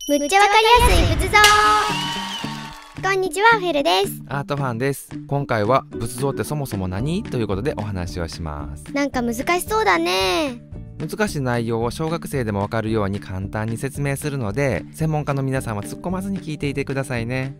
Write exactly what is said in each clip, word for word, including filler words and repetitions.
むっちゃわかりやすい仏像。こんにちは、フェルです。 アートファンです。今回は仏像ってそもそも何ということでお話をします。 なんか難しそうだね。 難しい内容を小学生でもわかるように簡単に説明するので、専門家の皆さんは突っ込まずに聞いていてくださいね。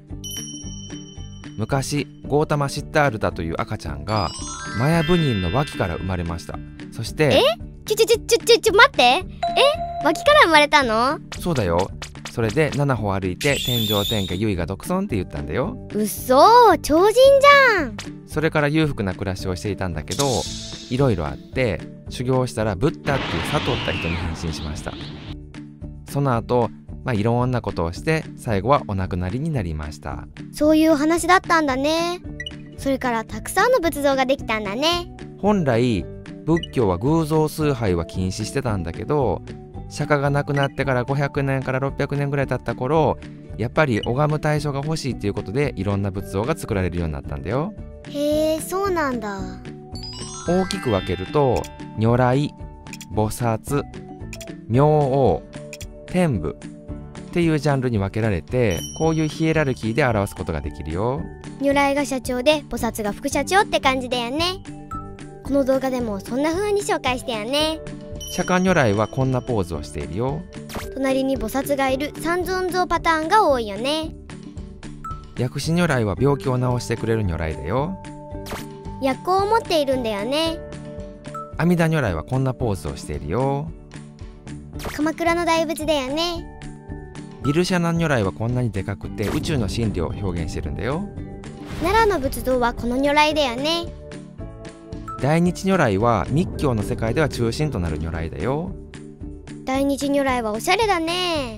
昔ゴータマ・シッタールタという赤ちゃんがマヤ部人の脇から生まれました。そしてえちょちょちょちょちょちょ待って、え脇から生まれたの？ そうだよ。それでなな歩歩いて天上天下唯我独尊って言ったんだよ。 うっそー、超人じゃん。 それから裕福な暮らしをしていたんだけど、いろいろあって修行したらブッダっていう悟った人に変身しました。その後、まあ、いろんなことをして最後はお亡くなりになりました。 そういう話だったんだね。それからたくさんの仏像ができたんだね。 本来仏教は偶像崇拝は禁止してたんだけど、釈迦が亡くなってからごひゃくねんからろっぴゃくねんぐらい経った頃、やっぱり拝む対象が欲しいっていうことでいろんな仏像が作られるようになったんだよ。 へえ、そうなんだ。 大きく分けると如来、菩薩、明王、天部っていうジャンルに分けられて、こういうヒエラルキーで表すことができるよ。 如来が社長で菩薩が副社長って感じだよね。この動画でもそんな風に紹介したよね。 釈迦如来はこんなポーズをしているよ。 隣に菩薩がいる三尊像パターンが多いよね。 薬師如来は病気を治してくれる如来だよ。 薬効を持っているんだよね。 阿弥陀如来はこんなポーズをしているよ。 鎌倉の大仏だよね。 ビルシャナ如来はこんなにでかくて宇宙の真理を表現してるんだよ。 奈良の仏像はこの如来だよね。 大日如来は密教の世界では中心となる如来だよ。 大日如来はおしゃれだね。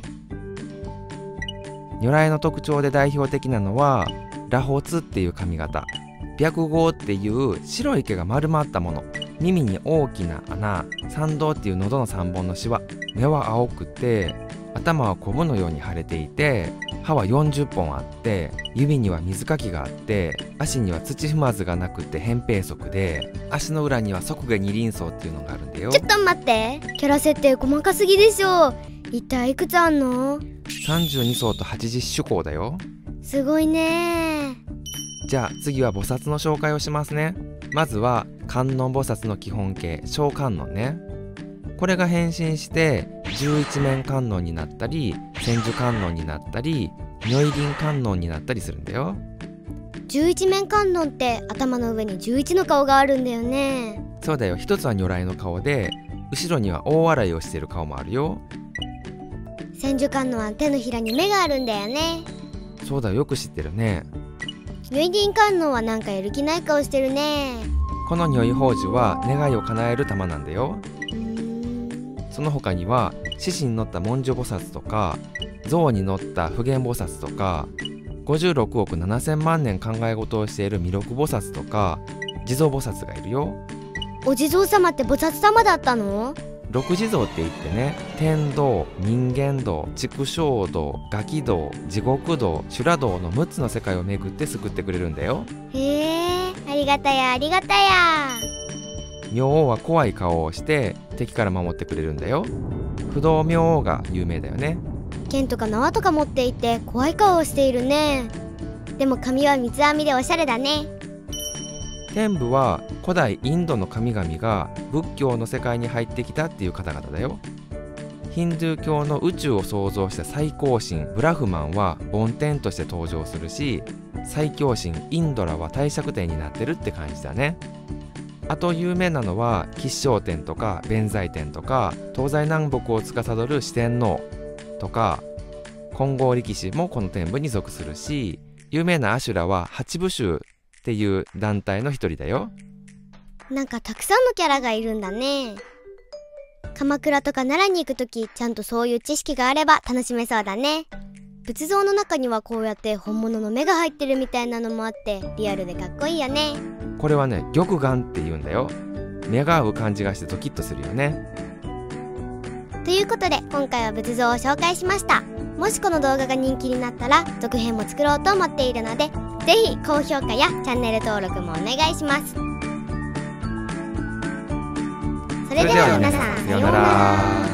如来の特徴で代表的なのは螺髪っていう髪型、白毫っていう白い毛が丸まったもの、耳に大きな穴、参道っていう喉のさんぼんのシワ、目は青くて頭はコブのように腫れていて、歯はよんじゅっぽんあって、指には水かきがあって、足には土踏まずがなくて扁平足で、足の裏には側下二輪層っていうのがあるんだよ。 ちょっと待って、キャラ設定細かすぎでしょ。一体いくつあんの？ さんじゅうに層とはちじゅっ種項だよ。 すごいね。 じゃあ次は菩薩の紹介をしますね。まずは観音菩薩の基本形小観音ね。これが変身して十一面観音になったり、千手観音になったり、如意輪観音になったりするんだよ。 十一面観音って頭の上にじゅういちの顔があるんだよね。 そうだよ。一つは如来の顔で、後ろには大笑いをしている顔もあるよ。 千手観音は手のひらに目があるんだよね。 そうだよ、よく知ってるね。 如意輪観音はなんかやる気ない顔してるね。 この如意宝珠は願いを叶える玉なんだよ。その他には獅子に乗った文殊菩薩とか、象に乗った普賢菩薩とか、ごじゅうろくおくななせんまん年考え事をしている弥勒菩薩とか、地蔵菩薩がいるよ。 お地蔵様って菩薩様だったの？ 六地蔵って言ってね、天道、人間道、畜生道、餓鬼道、地獄道、修羅道のむっつの世界を巡って救ってくれるんだよ。 へえ、ありがたやありがたや。 明王は怖い顔をして敵から守ってくれるんだよ。不動明王が有名だよね。 剣とか縄とか持っていて怖い顔をしているね。でも髪は三つ編みでおしゃれだね。 天部は古代インドの神々が仏教の世界に入ってきたっていう方々だよ。ヒンドゥー教の宇宙を創造した最高神ブラフマンは梵天として登場するし、最強神インドラは帝釈天になってるって感じだね。あと有名なのは吉祥天とか弁財天とか、東西南北を司る四天王とか、金剛力士もこの天部に属するし、有名な阿修羅は八部衆っていう団体の一人だよ。 なんかたくさんのキャラがいるんだね。鎌倉とか奈良に行くとき、ちゃんとそういう知識があれば楽しめそうだね。仏像の中にはこうやって本物の目が入ってるみたいなのもあって、リアルでかっこいいよね。 これはね、玉眼って言うんだよ。目が合う感じがしてドキッとするよね。 ということで今回は仏像を紹介しました。もしこの動画が人気になったら続編も作ろうと思っているので、ぜひ高評価やチャンネル登録もお願いします。それでは皆さん、さようなら。